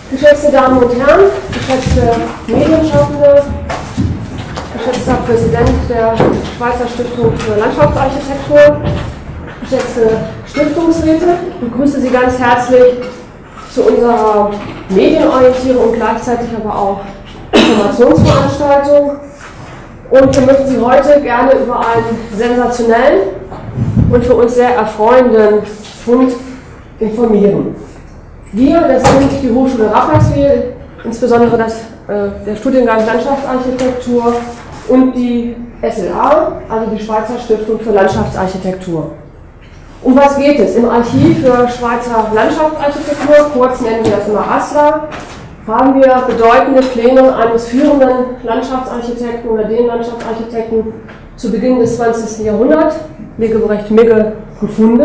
Geschätzte Damen und Herren, geschätzte Medienschaffende, geschätzter Präsident der Schweizer Stiftung für Landschaftsarchitektur, geschätzte Stiftungsräte, ich begrüße Sie ganz herzlich zu unserer Medienorientierung und gleichzeitig aber auch Informationsveranstaltung. Und wir möchten Sie heute gerne über einen sensationellen und für uns sehr erfreuenden Fund informieren. Wir, das sind die Hochschule Rapperswil, insbesondere der Studiengang Landschaftsarchitektur und die SLA, also die Schweizer Stiftung für Landschaftsarchitektur. Um was geht es? Im Archiv für Schweizer Landschaftsarchitektur, kurz nennen wir das immer ASLA, haben wir bedeutende Pläne eines führenden Landschaftsarchitekten oder den Landschaftsarchitekten zu Beginn des 20. Jahrhunderts, Legebrecht Migge, gefunden.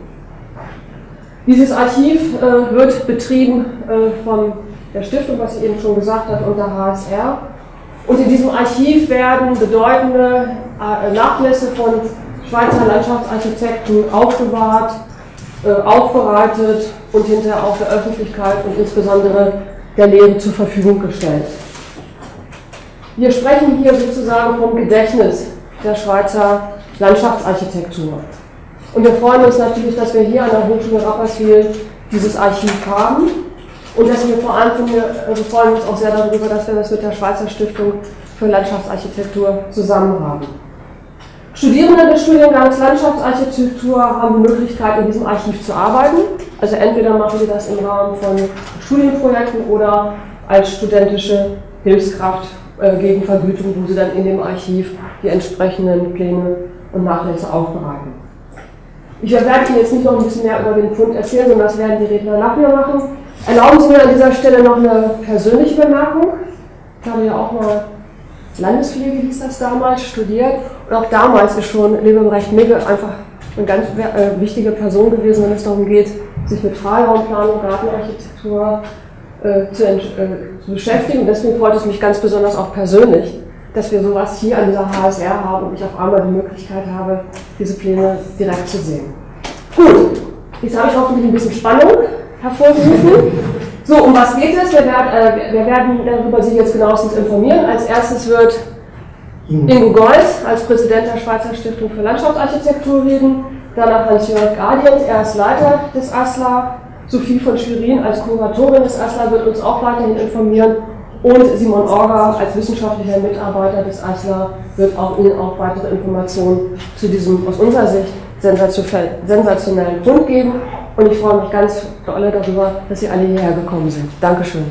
Dieses Archiv wird betrieben von der Stiftung, was ich eben schon gesagt habe, unter HSR. Und in diesem Archiv werden bedeutende Nachlässe von Schweizer Landschaftsarchitekten aufbewahrt, aufbereitet und hinterher auch der Öffentlichkeit und insbesondere der Lehre zur Verfügung gestellt. Wir sprechen hier sozusagen vom Gedächtnis der Schweizer Landschaftsarchitektur. Und wir freuen uns natürlich, dass wir hier an der Hochschule Rapperswil dieses Archiv haben und dass wir vor allem wir freuen uns auch sehr darüber, dass wir das mit der Schweizer Stiftung für Landschaftsarchitektur zusammen haben. Studierende des Studiengangs Landschaftsarchitektur haben die Möglichkeit, in diesem Archiv zu arbeiten. Also entweder machen sie das im Rahmen von Studienprojekten oder als studentische Hilfskraft gegen Vergütung, wo sie dann in dem Archiv die entsprechenden Pläne und Nachlässe aufbereiten. Ich werde Ihnen jetzt nicht noch ein bisschen mehr über den Fund erzählen, sondern das werden die Redner nach mir machen. Erlauben Sie mir an dieser Stelle noch eine persönliche Bemerkung. Ich habe ja auch mal Landespflege, hieß das damals, studiert. Und auch damals ist schon Legebrecht Migge einfach eine ganz wichtige Person gewesen, wenn es darum geht, sich mit Freiraumplanung, Gartenarchitektur zu beschäftigen. Und deswegen freut es mich ganz besonders auch persönlich, dass wir sowas hier an dieser HSR haben und ich auf einmal die Möglichkeit habe, diese Pläne direkt zu sehen. Gut, jetzt habe ich hoffentlich ein bisschen Spannung hervorgerufen. So, um was geht es? Wir werden darüber Sie jetzt genauestens informieren. Als erstes wird Ingo Golz als Präsident der Schweizer Stiftung für Landschaftsarchitektur reden. Danach Hans-Jörg Gadiens, er ist Leiter des ASLA. Sophie von Schwerin als Kuratorin des ASLA wird uns auch weiterhin informieren. Und Simon Orger als wissenschaftlicher Mitarbeiter des ASLA wird auch Ihnen auch weitere Informationen zu diesem aus unserer Sicht sensationellen Fund geben. Und ich freue mich ganz doll darüber, dass Sie alle hierher gekommen sind. Dankeschön.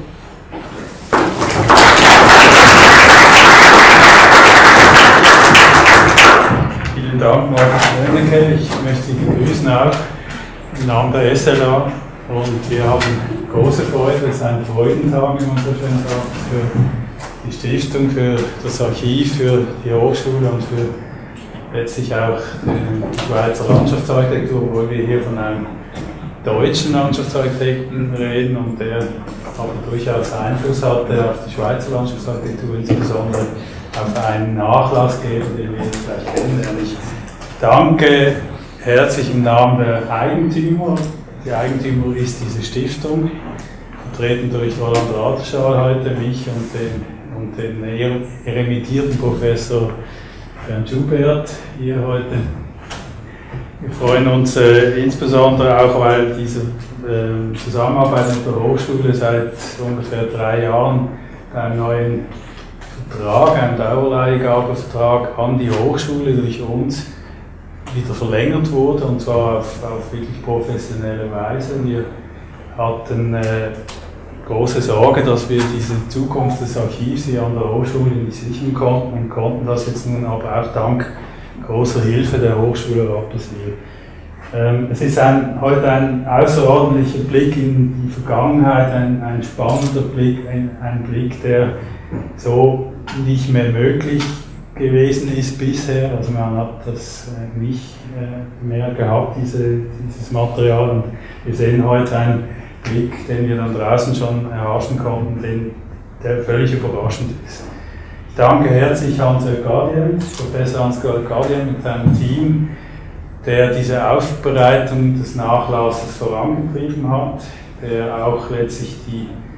Vielen Dank, Markus Lönecke. Ich möchte Sie begrüßen auch im Namen der SLA. Und wir haben große Freude, es ist ein Freudentag, wie man so schön sagt, für die Stiftung, für das Archiv, für die Hochschule und für letztlich auch die Schweizer Landschaftsarchitektur, wo wir hier von einem deutschen Landschaftsarchitekten reden und der aber durchaus Einfluss hatte auf die Schweizer Landschaftsarchitektur, insbesondere auf einen Nachlassgeber, den wir jetzt gleich kennenlernen. Ich danke herzlich im Namen der Eigentümer. Die Eigentümer ist diese Stiftung, vertreten durch Roland Raderschal heute, mich und den emeritierten Professor Bernd Schubert hier heute. Wir freuen uns insbesondere auch, weil diese Zusammenarbeit mit der Hochschule seit ungefähr 3 Jahren einen neuen Vertrag, einen Dauerleihgabevertrag an die Hochschule durch uns wieder verlängert wurde, und zwar auf wirklich professionelle Weise. Wir hatten große Sorge, dass wir diese Zukunft des Archivs hier an der Hochschule nicht sichern konnten und konnten das jetzt nun aber auch dank großer Hilfe der Hochschule Rapperswil. Es ist heute ein außerordentlicher Blick in die Vergangenheit, ein spannender Blick, ein Blick, der so nicht mehr möglich gewesen ist bisher. Also man hat das nicht mehr gehabt, dieses Material, und wir sehen heute einen Blick, den wir dann draußen schon erhaschen konnten, der völlig überraschend ist. Ich danke herzlich Hans-Jörg Gadiens, Professor Hans-Jörg Gadiens mit seinem Team, der diese Aufbereitung des Nachlasses vorangetrieben hat, der auch letztlich die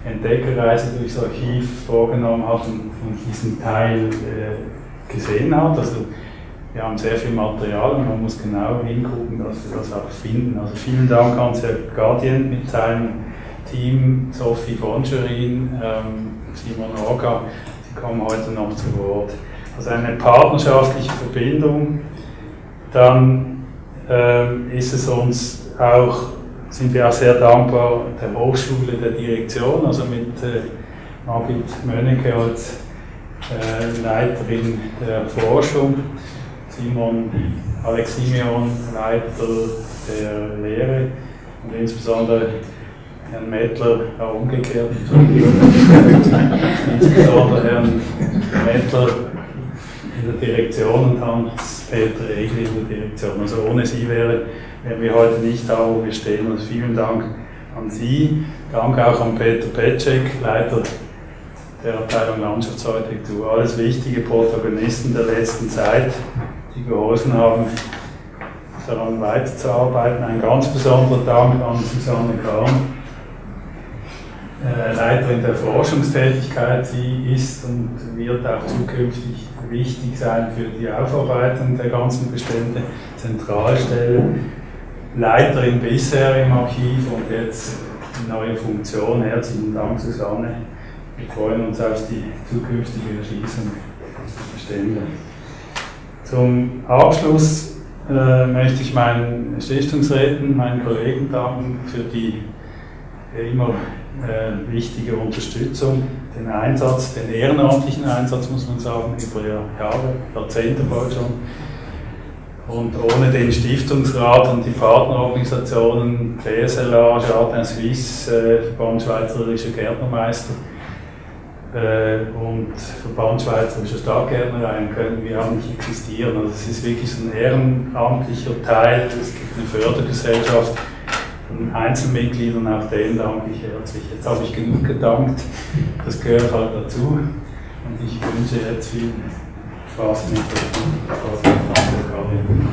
Entdeckerreise durchs Archiv vorgenommen hat und diesen Teil gesehen hat. Also wir haben sehr viel Material und man muss genau hingucken, dass wir das auch finden. Also vielen Dank an Herr Guardian mit seinem Team, Sophie von Scherin, Simon Orga, Sie kommen heute noch zu Wort. Also eine partnerschaftliche Verbindung. Dann sind wir auch sehr dankbar der Hochschule, der Direktion, also mit Margit Mönnecke als Leiterin der Forschung, Simon Aleximion, Leiter der Lehre und insbesondere Herrn Mettler, umgekehrt, insbesondere Herrn Mettler in der Direktion und Hans-Peter Egli in der Direktion. Also ohne Sie wären wir heute nicht da, wo wir stehen. Also vielen Dank an Sie. Dank auch an Peter Petschek, Leiter der Abteilung Landschaftsarchitektur. Alles wichtige Protagonisten der letzten Zeit, die geholfen haben, daran weiterzuarbeiten. Ein ganz besonderer Dank an Susanne Kahn, Leiterin der Forschungstätigkeit. Sie ist und wird auch zukünftig wichtig sein für die Aufarbeitung der ganzen Bestände, Zentralstelle, Leiterin bisher im Archiv und jetzt die neue Funktion. Herzlichen Dank, Susanne. Wir freuen uns auf die zukünftige Erschließung der Bestände. Zum Abschluss möchte ich meinen Stiftungsräten, meinen Kollegen danken für die immer wichtige Unterstützung, den Einsatz, den ehrenamtlichen Einsatz, muss man sagen, über Jahre, Jahrzehnte bald schon. Und ohne den Stiftungsrat und die Partnerorganisationen, PSLA, Jardin Suisse, Verband Schweizerischer Gärtnermeister und Verband Schweizerischer Stadtgärtnereien könnten wir auch nicht existieren. Also es ist wirklich so ein ehrenamtlicher Teil, es gibt eine Fördergesellschaft von Einzelmitgliedern, auch denen danke ich herzlich. Jetzt habe ich genug gedankt, das gehört halt dazu und ich wünsche jetzt viel Spaß mit der Karin.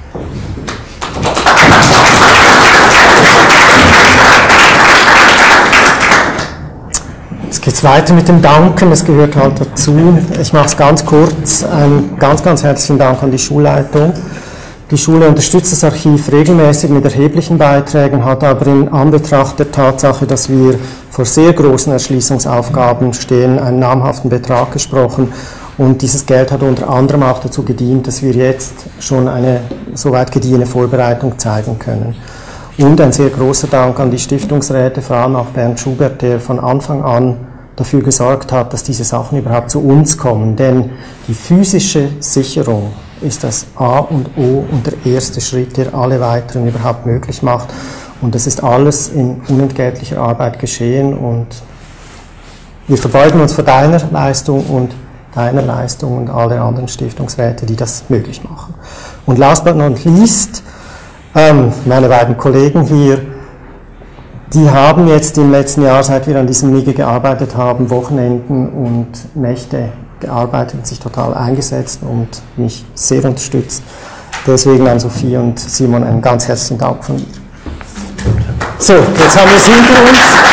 Jetzt geht es weiter mit dem Danken, das gehört halt dazu. Ich mache es ganz kurz. Einen ganz, ganz herzlichen Dank an die Schulleitung. Die Schule unterstützt das Archiv regelmäßig mit erheblichen Beiträgen, hat aber in Anbetracht der Tatsache, dass wir vor sehr großen Erschließungsaufgaben stehen, einen namhaften Betrag gesprochen. Und dieses Geld hat unter anderem auch dazu gedient, dass wir jetzt schon eine soweit gediehene Vorbereitung zeigen können. Und ein sehr großer Dank an die Stiftungsräte, vor allem auch Bernd Schubert, der von Anfang an dafür gesorgt hat, dass diese Sachen überhaupt zu uns kommen. Denn die physische Sicherung ist das A und O und der erste Schritt, der alle weiteren überhaupt möglich macht. Und das ist alles in unentgeltlicher Arbeit geschehen. Und wir verbeugen uns vor deiner Leistung und deiner Leistung und all der anderen Stiftungsräte, die das möglich machen. Und last but not least, meine beiden Kollegen hier, die haben jetzt im letzten Jahr, seit wir an diesem MIGE gearbeitet haben, Wochenenden und Nächte gearbeitet und sich total eingesetzt und mich sehr unterstützt. Deswegen an Sophie und Simon einen ganz herzlichen Dank von mir. So, jetzt haben wir es hinter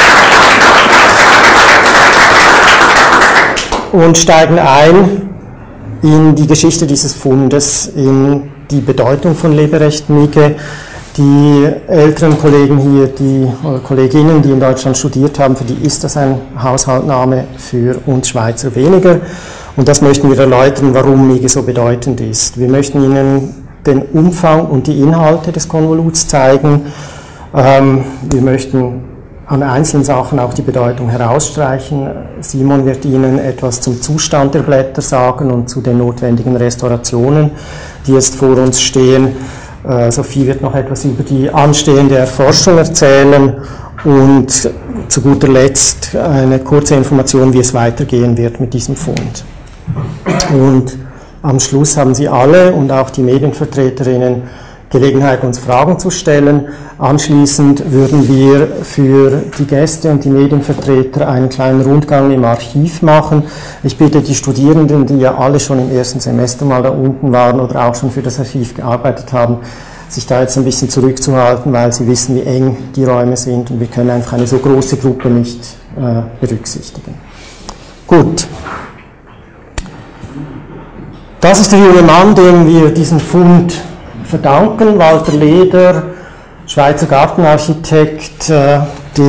uns und steigen ein in die Geschichte dieses Fundes, in die Bedeutung von Leberecht MIGE. Die älteren Kollegen hier, oder Kolleginnen, die in Deutschland studiert haben, für die ist das ein Haushaltsname, für uns Schweizer weniger. Und das möchten wir erläutern, warum MIGE so bedeutend ist. Wir möchten Ihnen den Umfang und die Inhalte des Konvoluts zeigen. Wir möchten an einzelnen Sachen auch die Bedeutung herausstreichen. Simon wird Ihnen etwas zum Zustand der Blätter sagen und zu den notwendigen Restaurationen, die jetzt vor uns stehen. Sophie wird noch etwas über die anstehende Erforschung erzählen und zu guter Letzt eine kurze Information, wie es weitergehen wird mit diesem Fund. Und am Schluss haben Sie alle und auch die Medienvertreterinnen Gelegenheit, uns Fragen zu stellen. Anschließend würden wir für die Gäste und die Medienvertreter einen kleinen Rundgang im Archiv machen. Ich bitte die Studierenden, die ja alle schon im ersten Semester mal da unten waren oder auch schon für das Archiv gearbeitet haben, sich da jetzt ein bisschen zurückzuhalten, weil sie wissen, wie eng die Räume sind und wir können einfach eine so große Gruppe nicht berücksichtigen. Gut. Das ist der junge Mann, dem wir diesen Fund verdanken, Walter Leder, Schweizer Gartenarchitekt, der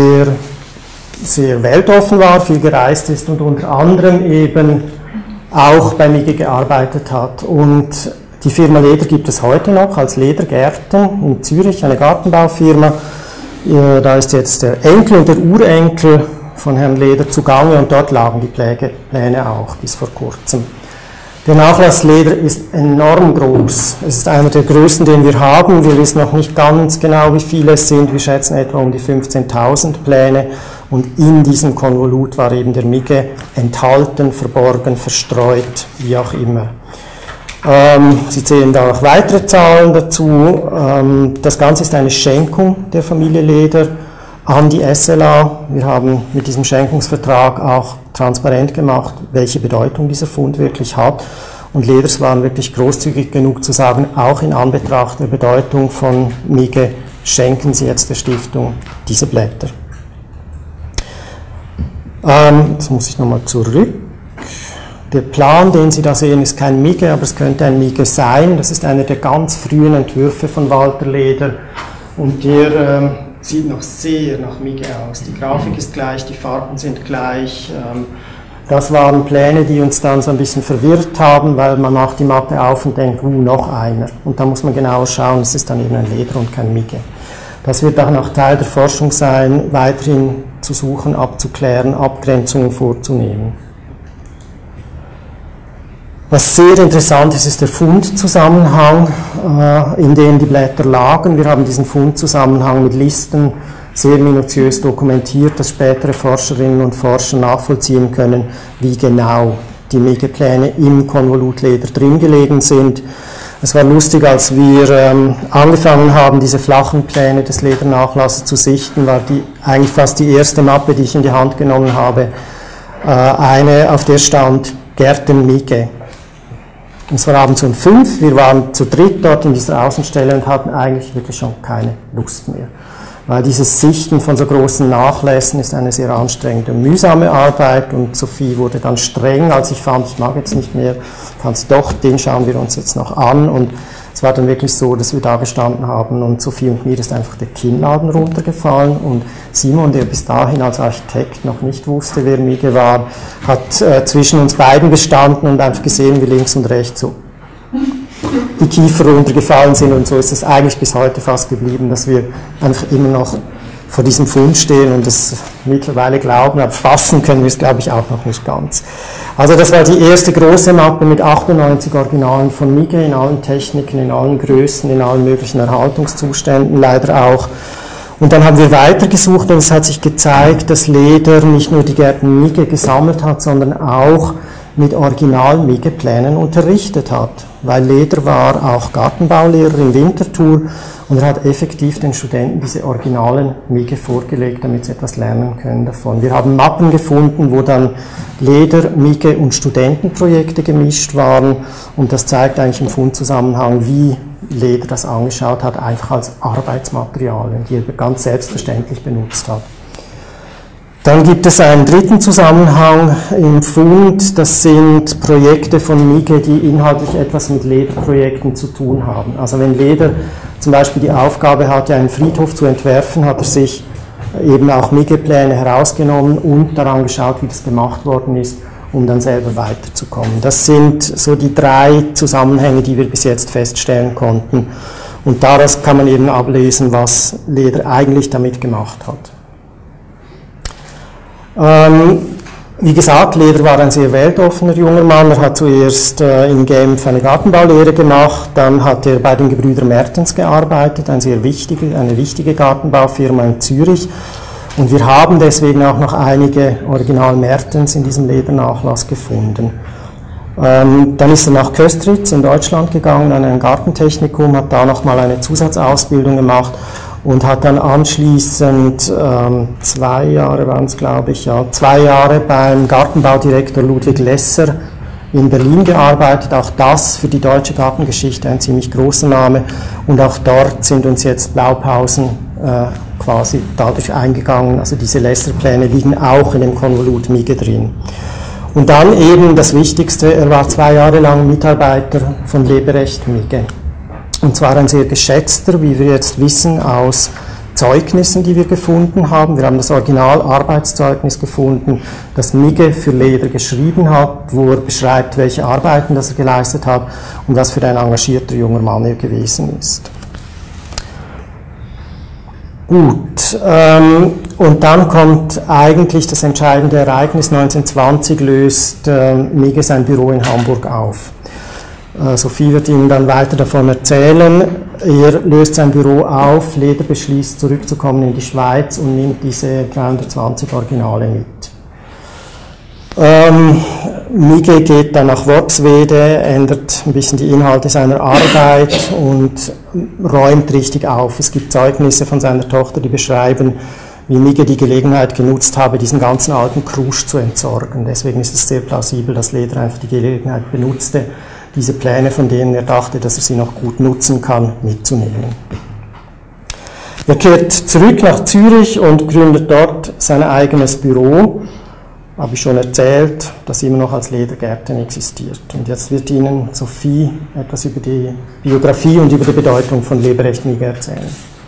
sehr weltoffen war, viel gereist ist und unter anderem eben auch bei Migge gearbeitet hat. Und die Firma Leder gibt es heute noch als Ledergärten in Zürich, eine Gartenbaufirma. Da ist jetzt der Enkel und der Urenkel von Herrn Leder zugange und dort lagen die Pläne auch bis vor kurzem. Der Nachlass Leder ist enorm groß. Es ist einer der größten, den wir haben. Wir wissen noch nicht ganz genau, wie viele es sind. Wir schätzen etwa um die 15.000 Pläne. Und in diesem Konvolut war eben der Migge enthalten, verborgen, verstreut, wie auch immer. Sie zählen da noch weitere Zahlen dazu. Das Ganze ist eine Schenkung der Familie Leder an die SLA. Wir haben mit diesem Schenkungsvertrag auch transparent gemacht, welche Bedeutung dieser Fund wirklich hat. Und Leders waren wirklich großzügig genug zu sagen, auch in Anbetracht der Bedeutung von Migge schenken sie jetzt der Stiftung diese Blätter. Jetzt muss ich nochmal zurück. Der Plan, den Sie da sehen, ist kein Migge, aber es könnte ein Migge sein. Das ist einer der ganz frühen Entwürfe von Walter Leder. Und der sieht noch sehr nach Migge aus. Die Grafik ist gleich, die Farben sind gleich. Das waren Pläne, die uns dann so ein bisschen verwirrt haben, weil man macht die Mappe auf und denkt, noch einer. Und da muss man genau schauen, es ist dann eben ein Leder und kein Migge. Das wird auch noch Teil der Forschung sein, weiterhin zu suchen, abzuklären, Abgrenzungen vorzunehmen. Was sehr interessant ist, ist der Fundzusammenhang, in dem die Blätter lagen. Wir haben diesen Fundzusammenhang mit Listen sehr minutiös dokumentiert, dass spätere Forscherinnen und Forscher nachvollziehen können, wie genau die Migge-Pläne im Konvolut Leder drin gelegen sind. Es war lustig, als wir angefangen haben, diese flachen Pläne des Ledernachlasses zu sichten, war eigentlich fast die erste Mappe, die ich in die Hand genommen habe, eine, auf der stand Gärten Migge. Und es war abends um 5, wir waren zu dritt dort in dieser Außenstelle und hatten eigentlich wirklich schon keine Lust mehr. Weil dieses Sichten von so großen Nachlässen ist eine sehr anstrengende und mühsame Arbeit und Sophie wurde dann streng, als ich fand, ich mag jetzt nicht mehr, fand sie doch, den schauen wir uns jetzt noch an und es war dann wirklich so, dass wir da gestanden haben und Sophie und mir ist einfach der Kinnladen runtergefallen und Simon, der bis dahin als Architekt noch nicht wusste, wer Migge war, hat zwischen uns beiden gestanden und einfach gesehen, wie links und rechts so die Kiefer runtergefallen sind und so ist es eigentlich bis heute fast geblieben, dass wir einfach immer noch vor diesem Fund stehen und es mittlerweile glauben, aber fassen können wir es, glaube ich, auch noch nicht ganz. Also das war die erste große Mappe mit 98 Originalen von Migge in allen Techniken, in allen Größen, in allen möglichen Erhaltungszuständen, leider auch. Und dann haben wir weitergesucht und es hat sich gezeigt, dass Leder nicht nur die Gärten Migge gesammelt hat, sondern auch mit Original-Migge-Plänen unterrichtet hat, weil Leder war auch Gartenbaulehrer in Winterthur und er hat effektiv den Studenten diese originalen Migge vorgelegt, damit sie etwas lernen können davon. Wir haben Mappen gefunden, wo dann Leder, Migge und Studentenprojekte gemischt waren und das zeigt eigentlich im Fundzusammenhang, wie Leder das angeschaut hat, einfach als Arbeitsmaterialien, die er ganz selbstverständlich benutzt hat. Dann gibt es einen dritten Zusammenhang im Fund, das sind Projekte von Migge, die inhaltlich etwas mit Lederprojekten zu tun haben. Also wenn Leder zum Beispiel die Aufgabe hatte, einen Friedhof zu entwerfen, hat er sich eben auch Migge-Pläne herausgenommen und daran geschaut, wie das gemacht worden ist, um dann selber weiterzukommen. Das sind so die 3 Zusammenhänge, die wir bis jetzt feststellen konnten. Und daraus kann man eben ablesen, was Leder eigentlich damit gemacht hat. Wie gesagt, Leder war ein sehr weltoffener junger Mann. Er hat zuerst in Genf eine Gartenbaulehre gemacht, dann hat er bei den Gebrüder Mertens gearbeitet, eine wichtige Gartenbaufirma in Zürich. Und wir haben deswegen auch noch einige Original Mertens in diesem Ledernachlass gefunden. Dann ist er nach Köstritz in Deutschland gegangen, an ein Gartentechnikum, hat da nochmal eine Zusatzausbildung gemacht und hat dann anschließend 2 Jahre waren es, glaube ich, 2 Jahre beim Gartenbaudirektor Ludwig Lesser in Berlin gearbeitet. Auch das für die deutsche Gartengeschichte ein ziemlich großer Name. Und auch dort sind uns jetzt Blaupausen quasi dadurch eingegangen. Also diese Lästerpläne liegen auch in dem Konvolut Migge drin. Und dann eben das Wichtigste, er war 2 Jahre lang Mitarbeiter von Leberecht Migge. Und zwar ein sehr geschätzter, wie wir jetzt wissen, aus Zeugnissen, die wir gefunden haben. Wir haben das Original-Arbeitszeugnis gefunden, das Migge für Leder geschrieben hat, wo er beschreibt, welche Arbeiten das er geleistet hat und was für ein engagierter junger Mann er gewesen ist. Gut, und dann kommt eigentlich das entscheidende Ereignis. 1920 löst Migge sein Büro in Hamburg auf. Sophie wird Ihnen dann weiter davon erzählen. Er löst sein Büro auf, Leder beschließt, zurückzukommen in die Schweiz und nimmt diese 320 Originale mit. Migge geht dann nach Worpswede, ändert ein bisschen die Inhalte seiner Arbeit und räumt richtig auf. Es gibt Zeugnisse von seiner Tochter, die beschreiben, wie Migge die Gelegenheit genutzt habe, diesen ganzen alten Krusch zu entsorgen. Deswegen ist es sehr plausibel, dass Leder einfach die Gelegenheit benutzte, diese Pläne, von denen er dachte, dass er sie noch gut nutzen kann, mitzunehmen. Er kehrt zurück nach Zürich und gründet dort sein eigenes Büro. Habe ich schon erzählt, das immer noch als Ledergärten existiert. Und jetzt wird Ihnen Sophie etwas über die Biografie und über die Bedeutung von Leberecht Migge erzählen.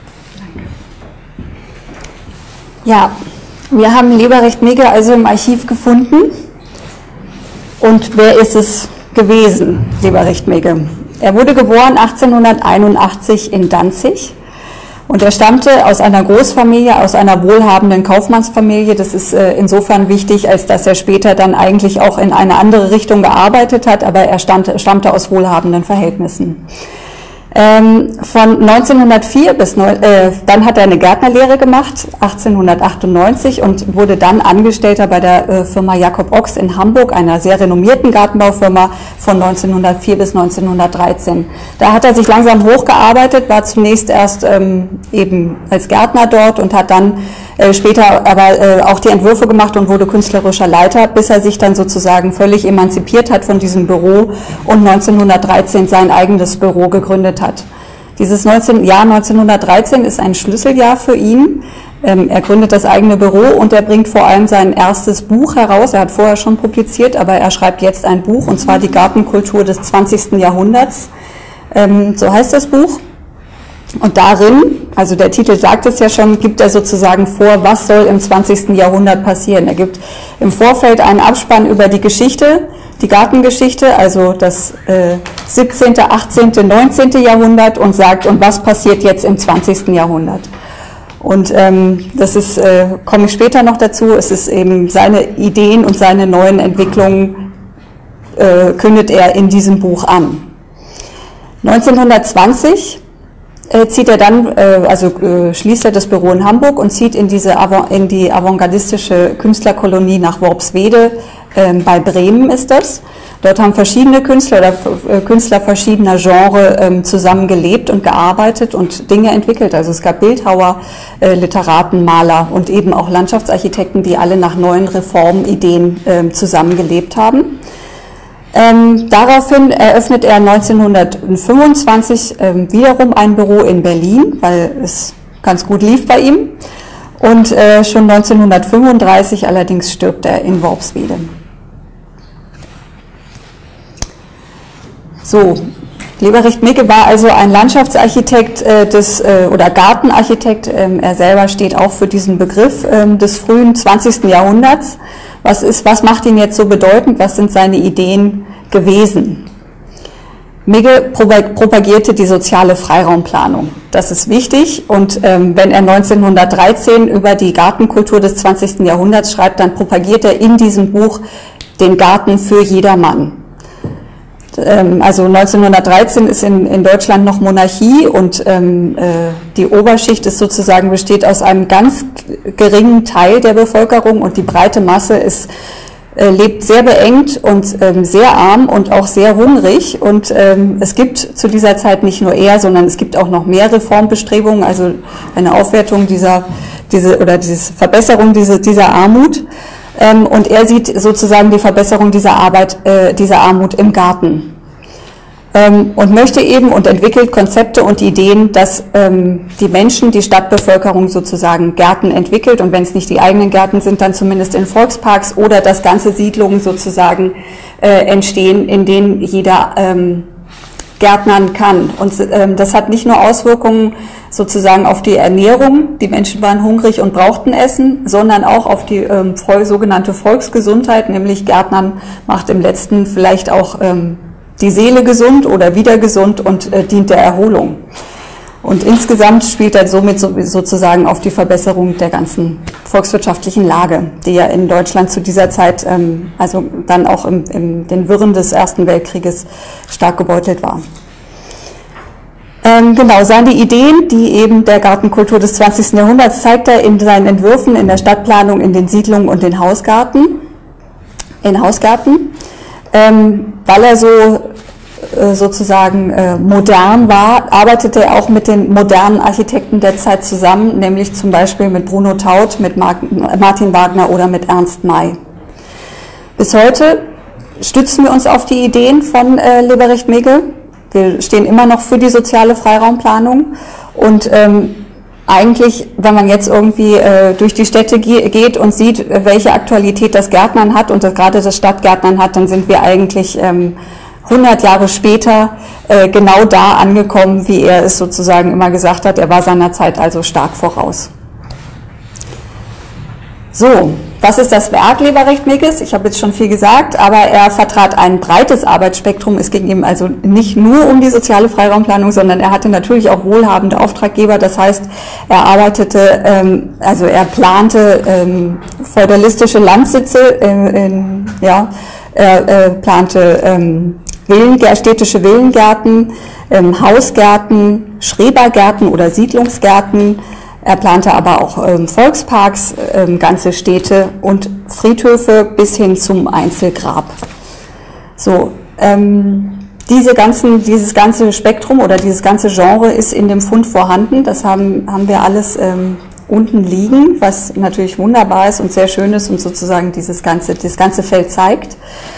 Ja, wir haben Leberecht Migge also im Archiv gefunden. Und wer ist es gewesen, Leberecht Migge? Er wurde geboren 1881 in Danzig und er stammte aus einer Großfamilie, aus einer wohlhabenden Kaufmannsfamilie. Das ist insofern wichtig, als dass er später dann eigentlich auch in eine andere Richtung gearbeitet hat, aber er stammte aus wohlhabenden Verhältnissen. Von 1904 bis, dann hat er eine Gärtnerlehre gemacht, 1898, und wurde dann Angestellter bei der Firma Jakob Ochs in Hamburg, einer sehr renommierten Gartenbaufirma, von 1904 bis 1913. Da hat er sich langsam hochgearbeitet, war zunächst erst eben als Gärtner dort und hat dann später aber auch die Entwürfe gemacht und wurde künstlerischer Leiter, bis er sich dann sozusagen völlig emanzipiert hat von diesem Büro und 1913 sein eigenes Büro gegründet hat. Dieses Jahr 1913 ist ein Schlüsseljahr für ihn. Er gründet das eigene Büro und er bringt vor allem sein erstes Buch heraus. Er hat vorher schon publiziert, aber er schreibt jetzt ein Buch, und zwar die Gartenkultur des 20. Jahrhunderts. So heißt das Buch. Und darin, also der Titel sagt es ja schon, gibt er sozusagen vor, was soll im 20. Jahrhundert passieren. Er gibt im Vorfeld einen Abspann über die Geschichte, die Gartengeschichte, also das 17., 18., 19. Jahrhundert, und sagt, und was passiert jetzt im 20. Jahrhundert. Und das ist, komme ich später noch dazu, es ist eben seine Ideen und seine neuen Entwicklungen kündet er in diesem Buch an. 1920 zieht er dann, schließt er das Büro in Hamburg und zieht in die avantgardistische Künstlerkolonie nach Worpswede, bei Bremen ist das. Dort haben verschiedene Künstler oder Künstler verschiedener Genre zusammen gelebt und gearbeitet und Dinge entwickelt. Also es gab Bildhauer, Literaten, Maler und eben auch Landschaftsarchitekten, die alle nach neuen Reformideen zusammengelebt haben. Daraufhin eröffnet er 1925 wiederum ein Büro in Berlin, weil es ganz gut lief bei ihm. Und schon 1935 allerdings stirbt er in Worpswede. So, Leberecht Migge war also ein Landschaftsarchitekt oder Gartenarchitekt. Er selber steht auch für diesen Begriff des frühen 20. Jahrhunderts. Was macht ihn jetzt so bedeutend? Was sind seine Ideen gewesen? Migge propagierte die soziale Freiraumplanung. Das ist wichtig. Und wenn er 1913 über die Gartenkultur des 20. Jahrhunderts schreibt, dann propagiert er in diesem Buch den Garten für jedermann. Also 1913 ist in Deutschland noch Monarchie und die Oberschicht ist sozusagen besteht aus einem ganz geringen Teil der Bevölkerung und die breite Masse lebt sehr beengt und sehr arm und auch sehr hungrig, und es gibt zu dieser Zeit nicht nur er, sondern es gibt auch noch mehr Reformbestrebungen, also eine Aufwertung diese Verbesserung dieser Armut. Und er sieht sozusagen die Verbesserung dieser Armut im Garten. und möchte eben und entwickelt Konzepte und Ideen, dass die Menschen, die Stadtbevölkerung sozusagen Gärten entwickelt und wenn es nicht die eigenen Gärten sind, dann zumindest in Volksparks oder dass ganze Siedlungen sozusagen entstehen, in denen jeder gärtnern kann. Und das hat nicht nur Auswirkungen sozusagen auf die Ernährung, die Menschen waren hungrig und brauchten Essen, sondern auch auf die sogenannte Volksgesundheit, nämlich Gärtnern macht im letzten vielleicht auch die Seele gesund oder wieder gesund und dient der Erholung. Und insgesamt spielt er somit sozusagen auf die Verbesserung der ganzen volkswirtschaftlichen Lage, die ja in Deutschland zu dieser Zeit, also dann auch in den Wirren des Ersten Weltkrieges stark gebeutelt war. Genau, seine Ideen, die eben der Gartenkultur des 20. Jahrhunderts zeigt er in seinen Entwürfen in der Stadtplanung, in den Siedlungen und den Hausgärten. Weil er so sozusagen modern war, arbeitete er auch mit den modernen Architekten der Zeit zusammen, nämlich zum Beispiel mit Bruno Taut, mit Martin Wagner oder mit Ernst May. Bis heute stützen wir uns auf die Ideen von Leberecht Mege. Wir stehen immer noch für die soziale Freiraumplanung und eigentlich, wenn man jetzt irgendwie durch die Städte geht und sieht, welche Aktualität das Gärtnern hat und gerade das Stadtgärtnern hat, dann sind wir eigentlich 100 Jahre später genau da angekommen, wie er es sozusagen immer gesagt hat. Er war seiner Zeit also stark voraus. So, was ist das Werk Leberecht Meges? Ich habe jetzt schon viel gesagt, aber er vertrat ein breites Arbeitsspektrum. Es ging ihm also nicht nur um die soziale Freiraumplanung, sondern er hatte natürlich auch wohlhabende Auftraggeber. Das heißt, er arbeitete, er plante feudalistische Landsitze, er plante städtische Villengärten, Hausgärten, Schrebergärten oder Siedlungsgärten. Er plante aber auch Volksparks, ganze Städte und Friedhöfe bis hin zum Einzelgrab. So, dieses ganze Spektrum oder dieses ganze Genre ist in dem Fund vorhanden. Das haben wir alles unten liegen, was natürlich wunderbar ist und sehr schön ist und sozusagen das ganze Feld zeigt.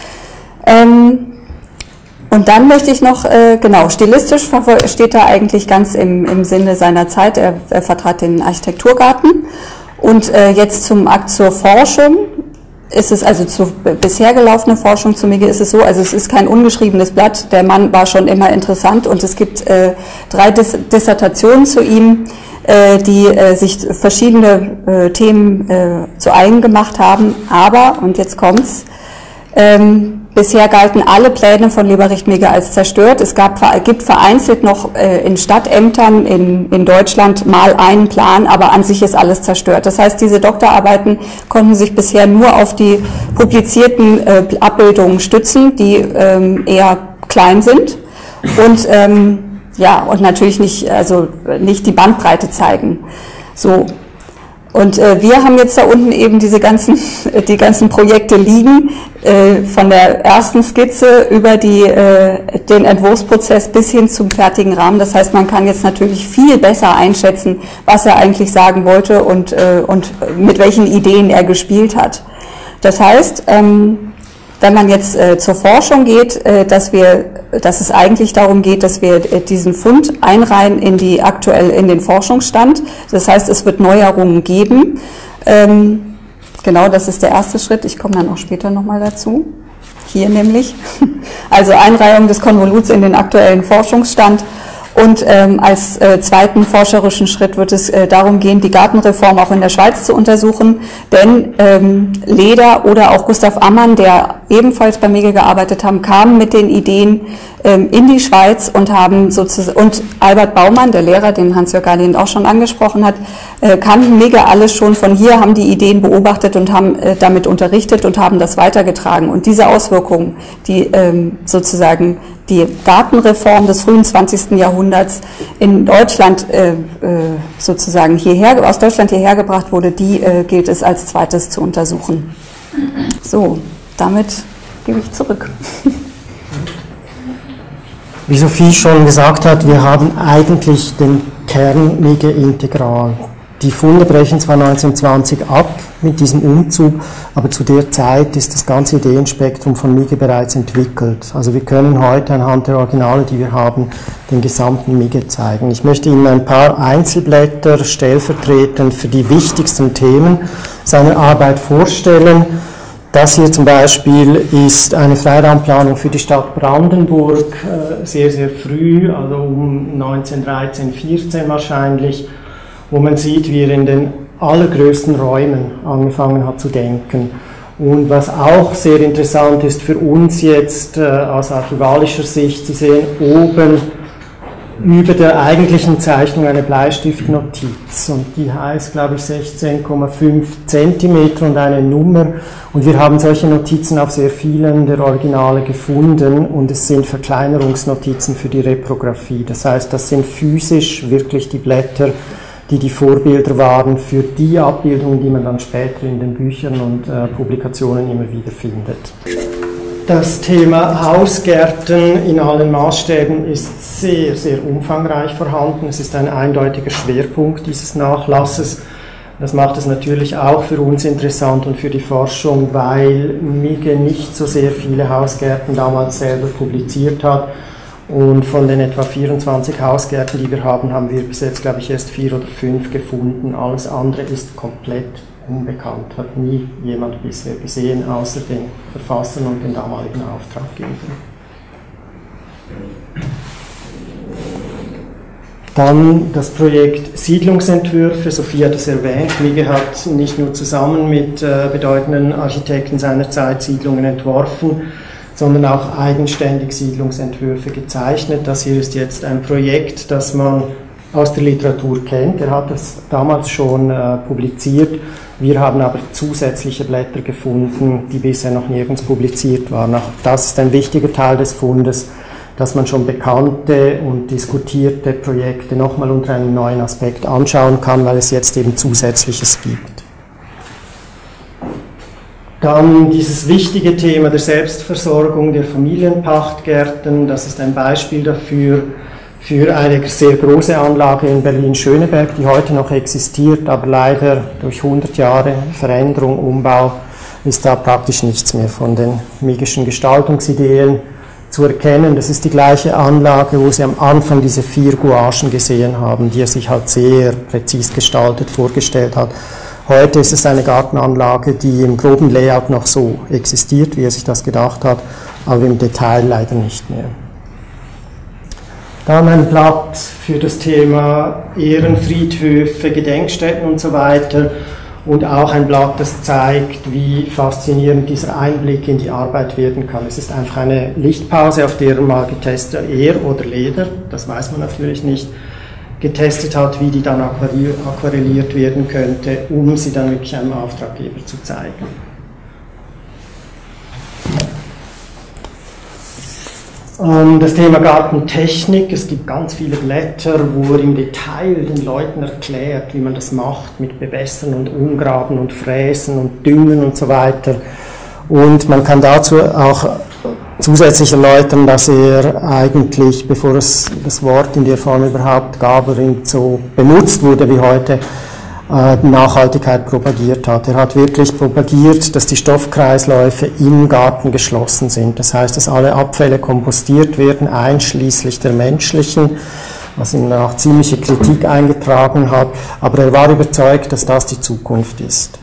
Und dann möchte ich noch, stilistisch steht er eigentlich ganz im Sinne seiner Zeit. Er vertrat den Architekturgarten. Und jetzt zum Akt zur Forschung ist es, also zur bisher gelaufenen Forschung zu Mege ist es so, also es ist kein ungeschriebenes Blatt. Der Mann war schon immer interessant und es gibt 3 Dissertationen zu ihm, die sich verschiedene Themen zu eigen gemacht haben. Aber, und jetzt kommt's, bisher galten alle Pläne von Leberecht Mege als zerstört. Es gibt vereinzelt noch in Stadtämtern in Deutschland mal einen Plan, aber an sich ist alles zerstört. Das heißt, diese Doktorarbeiten konnten sich bisher nur auf die publizierten Abbildungen stützen, die eher klein sind und und natürlich nicht die Bandbreite zeigen. So. Und wir haben jetzt da unten eben die ganzen Projekte liegen, von der ersten Skizze über den Entwurfsprozess bis hin zum fertigen Rahmen. Das heißt, man kann jetzt natürlich viel besser einschätzen, was er eigentlich sagen wollte und mit welchen Ideen er gespielt hat. Das heißt, wenn man jetzt zur Forschung geht, dass es eigentlich darum geht, dass wir diesen Fund einreihen in den Forschungsstand. Das heißt, es wird Neuerungen geben. Genau, das ist der erste Schritt. Ich komme dann auch später nochmal dazu. Hier nämlich. Also Einreihung des Konvoluts in den aktuellen Forschungsstand. Und als zweiten forscherischen Schritt wird es darum gehen, die Gartenreform auch in der Schweiz zu untersuchen, denn Leder oder auch Gustav Ammann, der ebenfalls bei Mege gearbeitet haben, kamen mit den Ideen in die Schweiz und haben sozusagen, und Albert Baumann, der Lehrer, den Hans-Jörg Gardin auch schon angesprochen hat, kannten Mege alles schon von hier, haben die Ideen beobachtet und haben damit unterrichtet und haben das weitergetragen. Und diese Auswirkungen, die sozusagen die Gartenreform des frühen 20. Jahrhunderts in Deutschland sozusagen aus Deutschland hierher gebracht wurde, die gilt es als zweites zu untersuchen. So, damit gebe ich zurück. Wie Sophie schon gesagt hat, wir haben eigentlich den Kern Mege integral. Die Funde brechen zwar 1920 ab mit diesem Umzug, aber zu der Zeit ist das ganze Ideenspektrum von Migge bereits entwickelt. Also wir können heute anhand der Originale, die wir haben, den gesamten Migge zeigen. Ich möchte Ihnen ein paar Einzelblätter stellvertretend für die wichtigsten Themen seiner Arbeit vorstellen. Das hier zum Beispiel ist eine Freiraumplanung für die Stadt Brandenburg, sehr, sehr früh, also um 1913, 14 wahrscheinlich, wo man sieht, wie er in den allergrößten Räumen angefangen hat zu denken. Und was auch sehr interessant ist für uns jetzt aus archivalischer Sicht, Sie sehen oben über der eigentlichen Zeichnung eine Bleistiftnotiz und die heißt, glaube ich, 16,5 cm und eine Nummer, und wir haben solche Notizen auf sehr vielen der Originale gefunden und es sind Verkleinerungsnotizen für die Reprographie. Das heißt, das sind physisch wirklich die Blätter, die die Vorbilder waren für die Abbildungen, die man dann später in den Büchern und Publikationen immer wieder findet. Das Thema Hausgärten in allen Maßstäben ist sehr, sehr umfangreich vorhanden. Es ist ein eindeutiger Schwerpunkt dieses Nachlasses. Das macht es natürlich auch für uns interessant und für die Forschung, weil Migge nicht so sehr viele Hausgärten damals selber publiziert hat. Und von den etwa 24 Hausgärten, die wir haben, haben wir bis jetzt, glaube ich, erst 4 oder 5 gefunden. Alles andere ist komplett unbekannt, hat nie jemand bisher gesehen, außer den Verfassern und den damaligen Auftraggebern. Dann das Projekt Siedlungsentwürfe. Sophie hat es erwähnt. Migge hat nicht nur zusammen mit bedeutenden Architekten seiner Zeit Siedlungen entworfen, sondern auch eigenständig Siedlungsentwürfe gezeichnet. Das hier ist jetzt ein Projekt, das man aus der Literatur kennt. Er hat das damals schon publiziert. Wir haben aber zusätzliche Blätter gefunden, die bisher noch nirgends publiziert waren. Auch das ist ein wichtiger Teil des Fundes, dass man schon bekannte und diskutierte Projekte nochmal unter einem neuen Aspekt anschauen kann, weil es jetzt eben Zusätzliches gibt. Dann dieses wichtige Thema der Selbstversorgung der Familienpachtgärten. Das ist ein Beispiel dafür, für eine sehr große Anlage in Berlin-Schöneberg, die heute noch existiert, aber leider durch 100 Jahre Veränderung, Umbau, ist da praktisch nichts mehr von den Miggischen Gestaltungsideen zu erkennen. Das ist die gleiche Anlage, wo Sie am Anfang diese 4 Gouachen gesehen haben, die er sich halt sehr präzis gestaltet vorgestellt hat. Heute ist es eine Gartenanlage, die im groben Layout noch so existiert, wie er sich das gedacht hat, aber im Detail leider nicht mehr. Dann ein Blatt für das Thema Ehrenfriedhöfe, Gedenkstätten und so weiter und auch ein Blatt, das zeigt, wie faszinierend dieser Einblick in die Arbeit werden kann. Es ist einfach eine Lichtpause, auf der mal getestet Ehr oder Leder, das weiß man natürlich nicht, getestet hat, wie die dann aquarelliert werden könnte, um sie dann wirklich einem Auftraggeber zu zeigen. Das Thema Gartentechnik, es gibt ganz viele Blätter, wo er im Detail den Leuten erklärt, wie man das macht mit Bewässern und Umgraben und Fräsen und Düngen und so weiter. Und man kann dazu auch zusätzlich erläutern, dass er eigentlich, bevor es das Wort in der Form überhaupt gab, so benutzt wurde wie heute, Nachhaltigkeit propagiert hat. Er hat wirklich propagiert, dass die Stoffkreisläufe im Garten geschlossen sind. Das heißt, dass alle Abfälle kompostiert werden, einschließlich der menschlichen, was ihm auch ziemliche Kritik eingetragen hat. Aber er war überzeugt, dass das die Zukunft ist.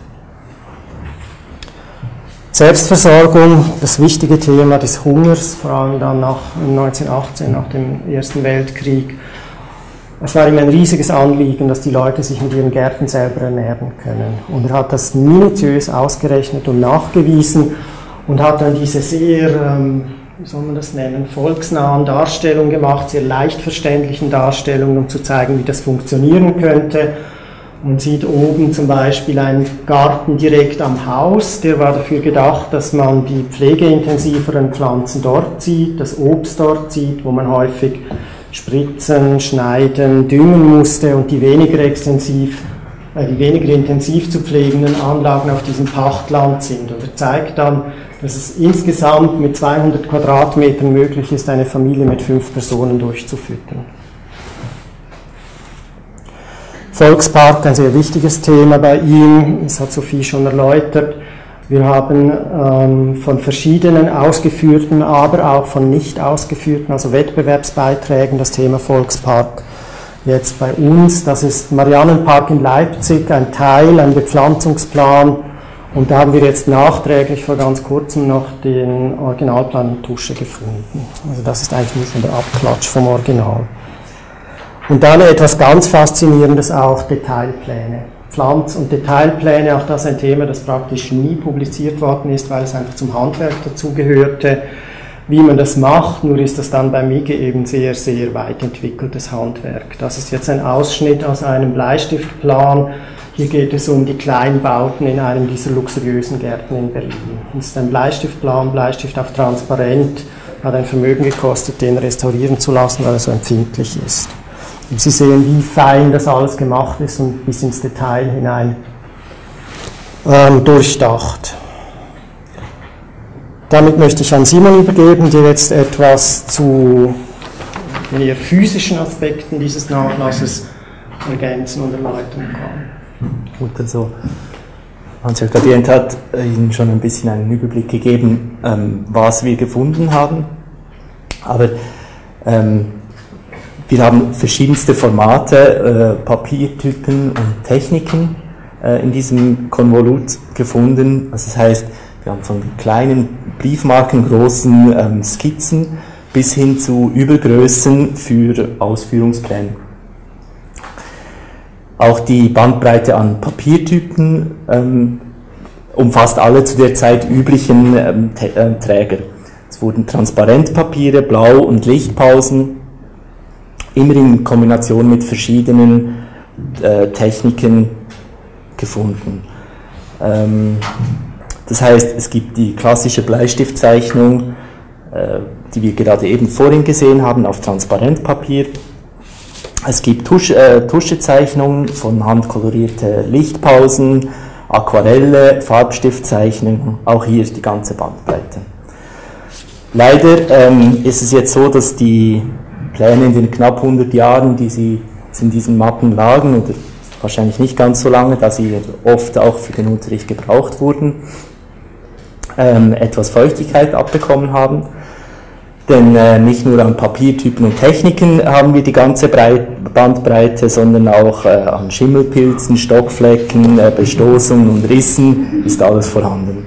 Selbstversorgung, das wichtige Thema des Hungers, vor allem dann nach 1918, nach dem Ersten Weltkrieg. Es war ihm ein riesiges Anliegen, dass die Leute sich mit ihren Gärten selber ernähren können. Und er hat das minutiös ausgerechnet und nachgewiesen und hat dann diese sehr, wie soll man das nennen, volksnahen Darstellungen gemacht, sehr leicht verständlichen Darstellungen, um zu zeigen, wie das funktionieren könnte. Man sieht oben zum Beispiel einen Garten direkt am Haus, der war dafür gedacht, dass man die pflegeintensiveren Pflanzen dort sieht, das Obst dort sieht, wo man häufig spritzen, schneiden, düngen musste und die weniger intensiv zu pflegenden Anlagen auf diesem Pachtland sind. Und er zeigt dann, dass es insgesamt mit 200 Quadratmetern möglich ist, eine Familie mit 5 Personen durchzufüttern. Volkspark, ein sehr wichtiges Thema bei ihm, das hat Sophie schon erläutert. Wir haben von verschiedenen ausgeführten, aber auch von nicht ausgeführten, also Wettbewerbsbeiträgen, das Thema Volkspark jetzt bei uns. Das ist Mariannenpark in Leipzig, ein Teil, ein Bepflanzungsplan. Und da haben wir jetzt nachträglich vor ganz kurzem noch den Originalplan in Tusche gefunden. Also das ist eigentlich nur schon der Abklatsch vom Original. Und dann etwas ganz Faszinierendes auch, Detailpläne. Pflanz- und Detailpläne, auch das ein Thema, das praktisch nie publiziert worden ist, weil es einfach zum Handwerk dazugehörte. Wie man das macht, nur ist das dann bei MIGE eben sehr, sehr weit entwickeltes Handwerk. Das ist jetzt ein Ausschnitt aus einem Bleistiftplan. Hier geht es um die Kleinbauten in einem dieser luxuriösen Gärten in Berlin. Das ist ein Bleistiftplan, Bleistift auf transparent, hat ein Vermögen gekostet, den restaurieren zu lassen, weil er so empfindlich ist. Und Sie sehen, wie fein das alles gemacht ist und bis ins Detail hinein durchdacht. Damit möchte ich an Simon übergeben, der jetzt etwas zu den eher physischen Aspekten dieses Nachlasses ergänzen und erläutern kann. Gut, also Hans-Jörg Gradient hat Ihnen schon ein bisschen einen Überblick gegeben, was wir gefunden haben. Aber wir haben verschiedenste Formate, Papiertypen und Techniken in diesem Konvolut gefunden. Also das heißt, wir haben von kleinen Briefmarken, großen Skizzen bis hin zu Übergrößen für Ausführungspläne. Auch die Bandbreite an Papiertypen umfasst alle zu der Zeit üblichen Träger. Es wurden Transparentpapiere, Blau- und Lichtpausen, immer in Kombination mit verschiedenen Techniken gefunden. Das heißt, es gibt die klassische Bleistiftzeichnung, die wir gerade eben vorhin gesehen haben, auf Transparentpapier. Es gibt Tuschezeichnungen, von Hand kolorierte Lichtpausen, Aquarelle, Farbstiftzeichnungen, auch hier die ganze Bandbreite. Leider ist es jetzt so, dass die Pläne in den knapp 100 Jahren, die sie in diesen Mappen lagen, oder wahrscheinlich nicht ganz so lange, da sie oft auch für den Unterricht gebraucht wurden, etwas Feuchtigkeit abbekommen haben. Denn nicht nur an Papiertypen und Techniken haben wir die ganze Bandbreite, sondern auch an Schimmelpilzen, Stockflecken, Bestoßungen und Rissen ist alles vorhanden.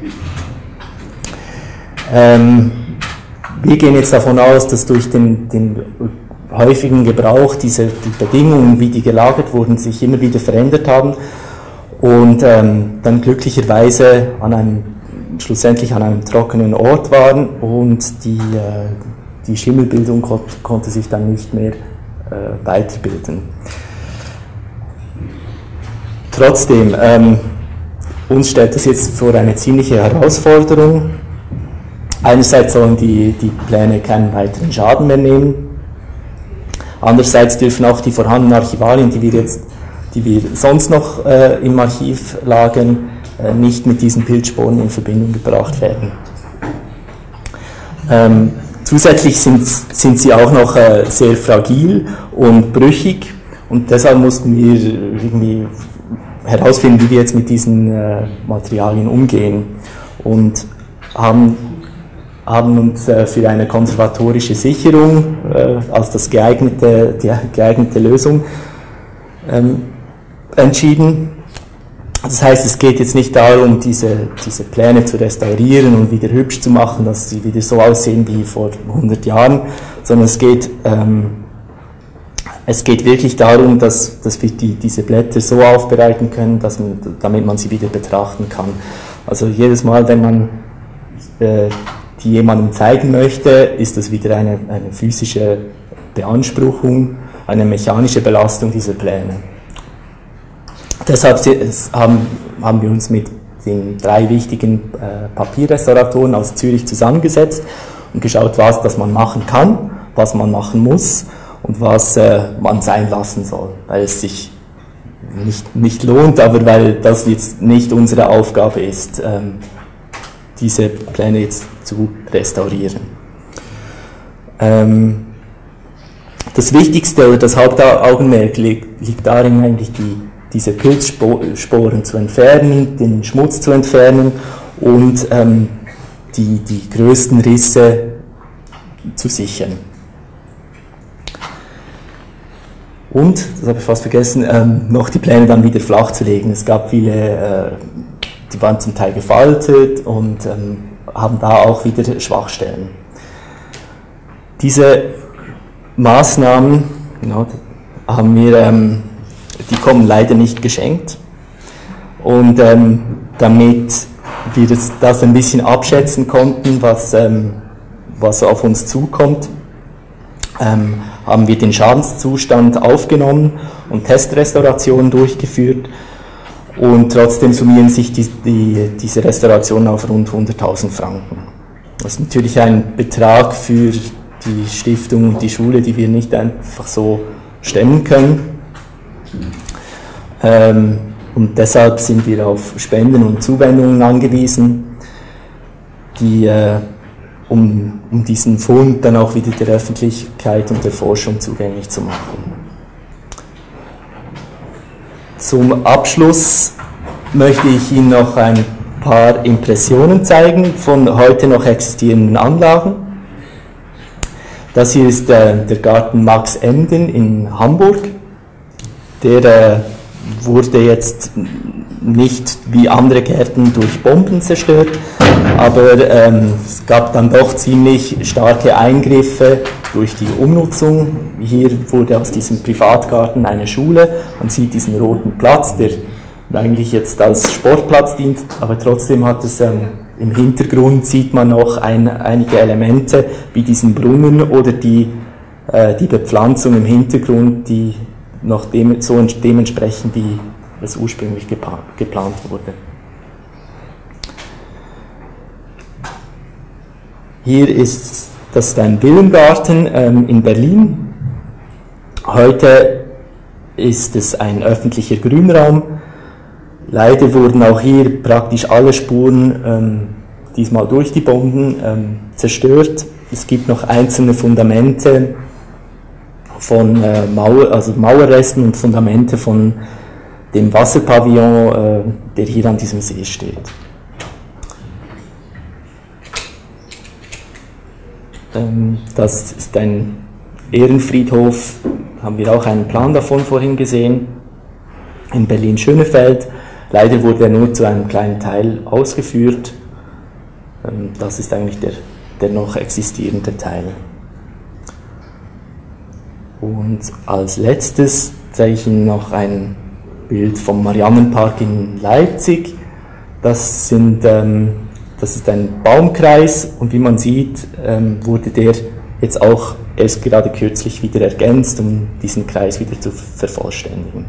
Wir gehen jetzt davon aus, dass durch den häufigen Gebrauch die Bedingungen, wie die gelagert wurden, sich immer wieder verändert haben und dann glücklicherweise schlussendlich an einem trockenen Ort waren und die Schimmelbildung konnte sich dann nicht mehr weiterbilden. Trotzdem, uns stellt das jetzt vor eine ziemliche Herausforderung. Einerseits sollen die Pläne keinen weiteren Schaden mehr nehmen. Andererseits dürfen auch die vorhandenen Archivalien, die wir sonst noch im Archiv lagern, nicht mit diesen Pilzsporen in Verbindung gebracht werden. Zusätzlich sind sie auch noch sehr fragil und brüchig und deshalb mussten wir irgendwie herausfinden, wie wir jetzt mit diesen Materialien umgehen und haben uns für eine konservatorische Sicherung als die geeignete Lösung entschieden. Das heißt, es geht jetzt nicht darum, diese Pläne zu restaurieren und wieder hübsch zu machen, dass sie wieder so aussehen wie vor 100 Jahren, sondern es geht wirklich darum, dass wir diese Blätter so aufbereiten können, damit man sie wieder betrachten kann. Also jedes Mal, wenn man die jemandem zeigen möchte, ist das wieder eine physische Beanspruchung, eine mechanische Belastung dieser Pläne. Deshalb haben wir uns mit den 3 wichtigen Papierrestauratoren aus Zürich zusammengesetzt und geschaut, was man machen kann, was man machen muss und was man sein lassen soll, weil es sich nicht lohnt, aber weil das jetzt nicht unsere Aufgabe ist, diese Pläne jetzt zu restaurieren. Das Wichtigste oder das Hauptaugenmerk liegt darin, eigentlich diese Pilzsporen zu entfernen, den Schmutz zu entfernen und die größten Risse zu sichern. Und, das habe ich fast vergessen, noch die Pläne dann wieder flach zu legen. Es gab viele, die waren zum Teil gefaltet und haben da auch wieder Schwachstellen. Diese Maßnahmen, genau, haben wir, die kommen leider nicht geschenkt. Und damit wir das ein bisschen abschätzen konnten, was auf uns zukommt, haben wir den Schadenszustand aufgenommen und Testrestaurationen durchgeführt. Und trotzdem summieren sich diese Restaurationen auf rund 100.000 Franken. Das ist natürlich ein Betrag für die Stiftung und die Schule, die wir nicht einfach so stemmen können. Und deshalb sind wir auf Spenden und Zuwendungen angewiesen, die, um diesen Fund dann auch wieder der Öffentlichkeit und der Forschung zugänglich zu machen. Zum Abschluss möchte ich Ihnen noch ein paar Impressionen zeigen von heute noch existierenden Anlagen. Das hier ist der Garten Max Emden in Hamburg. Der wurde jetzt nicht wie andere Gärten durch Bomben zerstört, aber es gab dann doch ziemlich starke Eingriffe durch die Umnutzung. Hier wurde aus diesem Privatgarten eine Schule. Man sieht diesen roten Platz, der eigentlich jetzt als Sportplatz dient, aber trotzdem hat es im Hintergrund sieht man noch einige Elemente wie diesen Brunnen oder die Bepflanzung im Hintergrund, die noch dementsprechend, wie es ursprünglich geplant wurde. Hier ist das ein Villengarten in Berlin. Heute ist es ein öffentlicher Grünraum. Leider wurden auch hier praktisch alle Spuren diesmal durch die Bomben zerstört. Es gibt noch einzelne Fundamente von Mauerresten und Fundamente von dem Wasserpavillon, der hier an diesem See steht. Das ist ein Ehrenfriedhof, haben wir auch einen Plan davon vorhin gesehen, in Berlin-Schönefeld. Leider wurde er nur zu einem kleinen Teil ausgeführt. Das ist eigentlich der noch existierende Teil. Und als letztes zeige ich Ihnen noch ein Bild vom Mariannenpark in Leipzig. Das ist ein Baumkreis und wie man sieht, wurde der jetzt auch erst gerade kürzlich wieder ergänzt, um diesen Kreis wieder zu vervollständigen.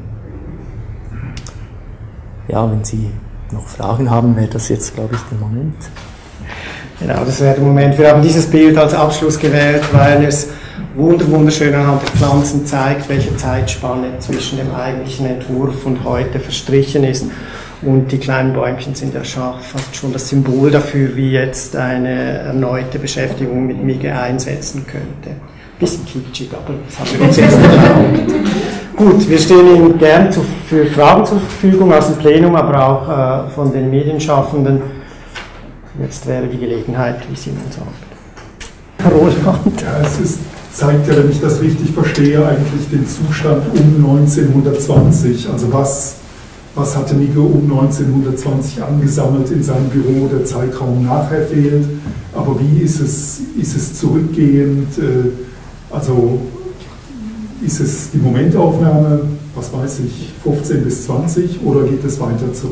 Ja, wenn Sie noch Fragen haben, wäre das jetzt, glaube ich, der Moment. Genau, das wäre der Moment. Wir haben dieses Bild als Abschluss gewählt, weil es wunderschön anhand der Pflanzen zeigt, welche Zeitspanne zwischen dem eigentlichen Entwurf und heute verstrichen ist. Und die kleinen Bäumchen sind ja fast schon das Symbol dafür, wie jetzt eine erneute Beschäftigung mit Migge einsetzen könnte. Bisschen kitschig, aber das haben wir uns jetzt erlaubt. Gut, wir stehen Ihnen gern für Fragen zur Verfügung aus dem Plenum, aber auch von den Medienschaffenden. Jetzt wäre die Gelegenheit, wie Sie uns sagen. Herr Roland. Ja, es zeigt ja, wenn ich das richtig verstehe, eigentlich den Zustand um 1920. Also was hatte Migge um 1920 angesammelt in seinem Büro, der Zeitraum nachher fehlt, aber wie ist es zurückgehend, also ist es die Momentaufnahme, was weiß ich, 15 bis 20 oder geht es weiter zurück?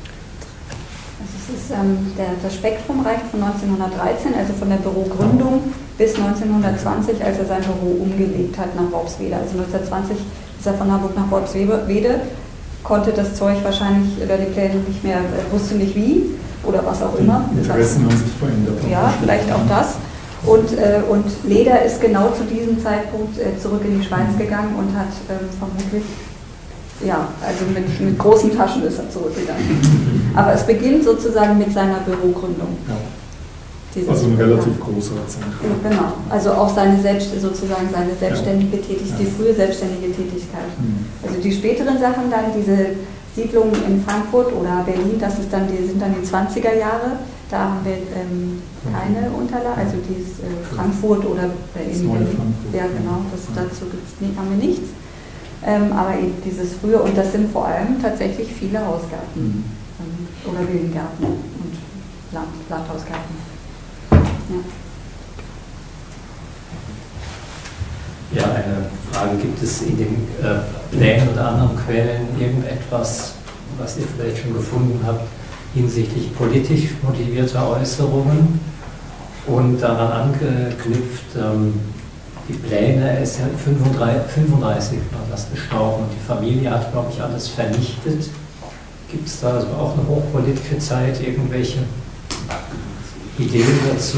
Das Spektrum reicht von 1913, also von der Bürogründung, bis 1920, als er sein Büro umgelegt hat nach Worpswede. Also 1920 ist er von Hamburg nach Worpswede, konnte das Zeug wahrscheinlich oder die Pläne nicht mehr, wusste nicht wie oder was auch immer. Die Interessen haben sich verändert. Ja, vielleicht auch das. Und Leder ist genau zu diesem Zeitpunkt zurück in die Schweiz gegangen und hat vermutlich, ja, also mit großen Taschen ist er zurückgegangen. Aber es beginnt sozusagen mit seiner Bürogründung. Ja. Also ein relativ großer Zeitraum. Genau, also auch seine selbstständige Tätigkeit, die frühe selbstständige Tätigkeit. Also die späteren Sachen dann, diese Siedlungen in Frankfurt oder Berlin, sind dann die 20er Jahre. Da haben wir keine Unterlagen, also dieses Frankfurt oder Berlin. Ja, genau, dazu haben wir nichts. Aber eben dieses frühe, und das sind vor allem tatsächlich viele Hausgärten oder Villengärten und Landhausgärten. Ja, eine Frage: Gibt es in den Plänen oder anderen Quellen irgendetwas, was ihr vielleicht schon gefunden habt, hinsichtlich politisch motivierter Äußerungen? Und daran angeknüpft, die Pläne, er ist ja 35 war das gestorben und die Familie hat, glaube ich, alles vernichtet. Gibt es da also auch eine hochpolitische Zeit irgendwelche Ideen dazu?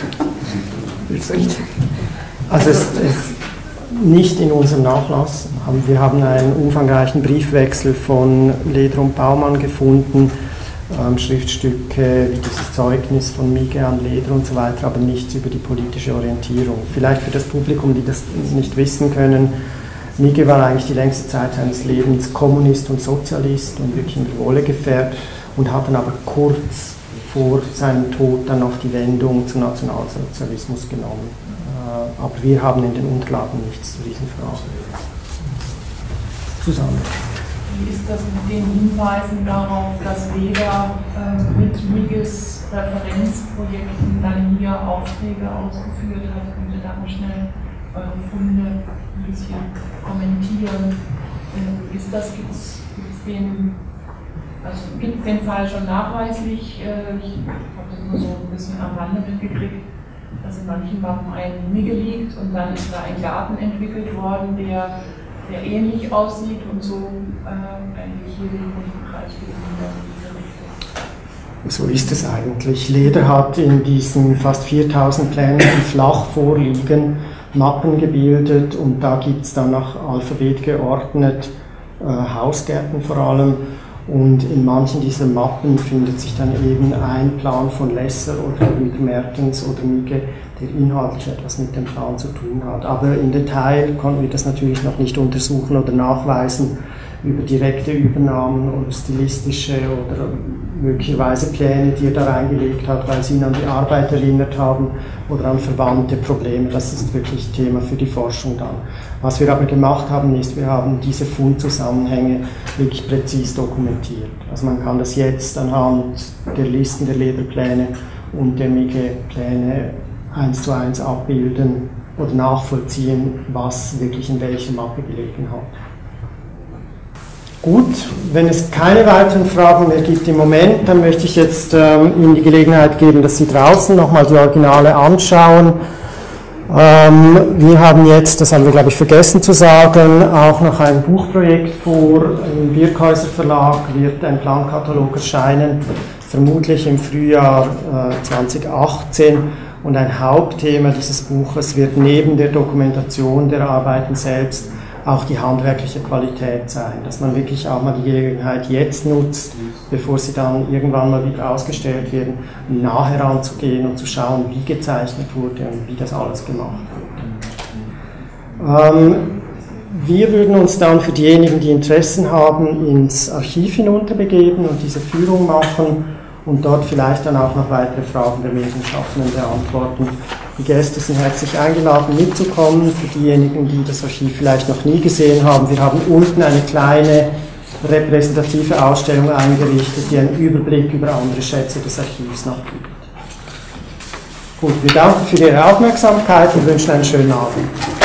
Also es nicht in unserem Nachlass. Wir haben einen umfangreichen Briefwechsel von Leder und Baumann gefunden, Schriftstücke wie dieses Zeugnis von Mige an Leder und so weiter, aber nichts über die politische Orientierung. Vielleicht für das Publikum, die das nicht wissen können, Mige war eigentlich die längste Zeit seines Lebens Kommunist und Sozialist und wirklich in der Wolle gefärbt und hat dann aber kurz vor seinem Tod dann noch die Wendung zum Nationalsozialismus genommen. Aber wir haben in den Unterlagen nichts zu diesen Fragen. Susanne. Wie ist das mit den Hinweisen darauf, dass Weber mit Miges Referenzprojekten dann hier Aufträge ausgeführt hat? Könnt ihr da mal schnell eure Funde ein bisschen kommentieren? Gibt es den Fall schon nachweislich? Ich habe das nur so ein bisschen am Rande mitgekriegt, dass in manchen Wappen ein Mige liegt und dann ist da ein Garten entwickelt worden, der ähnlich aussieht und so eigentlich hier den Bereich geblieben. So ist es eigentlich. Leder hat in diesen fast 4000 Plänen, die flach vorliegen, Mappen gebildet und da gibt es dann nach Alphabet geordnet Hausgärten vor allem. Und in manchen dieser Mappen findet sich dann eben ein Plan von Lesser oder Mertens oder Mige, der inhaltlich etwas mit dem Plan zu tun hat. Aber im Detail konnten wir das natürlich noch nicht untersuchen oder nachweisen über direkte Übernahmen oder stilistische oder möglicherweise Pläne, die er da reingelegt hat, weil sie ihn an die Arbeit erinnert haben oder an verwandte Probleme. Das ist wirklich Thema für die Forschung dann. Was wir aber gemacht haben, ist, wir haben diese Fundzusammenhänge wirklich präzis dokumentiert. Also man kann das jetzt anhand der Listen der Lederpläne und der Mige-Pläne 1:1 abbilden oder nachvollziehen, was wirklich in welcher Mappe gelegen hat. Gut, wenn es keine weiteren Fragen mehr gibt im Moment, dann möchte ich jetzt Ihnen die Gelegenheit geben, dass Sie draußen nochmal die Originale anschauen. Wir haben jetzt, das haben wir glaube ich vergessen zu sagen, auch noch ein Buchprojekt vor. Im Birkhäuser Verlag wird ein Plankatalog erscheinen, vermutlich im Frühjahr 2018. Und ein Hauptthema dieses Buches wird neben der Dokumentation der Arbeiten selbst auch die handwerkliche Qualität sein, dass man wirklich auch mal die Gelegenheit jetzt nutzt, bevor sie dann irgendwann mal wieder ausgestellt werden, nah heranzugehen und zu schauen, wie gezeichnet wurde und wie das alles gemacht wurde. Wir würden uns dann für diejenigen, die Interessen haben, ins Archiv hinunterbegeben und diese Führung machen und dort vielleicht dann auch noch weitere Fragen der Medienschaffenden beantworten. Die Gäste sind herzlich eingeladen, mitzukommen. Für diejenigen, die das Archiv vielleicht noch nie gesehen haben, wir haben unten eine kleine repräsentative Ausstellung eingerichtet, die einen Überblick über andere Schätze des Archivs noch gibt. Gut, wir danken für Ihre Aufmerksamkeit und wünschen einen schönen Abend.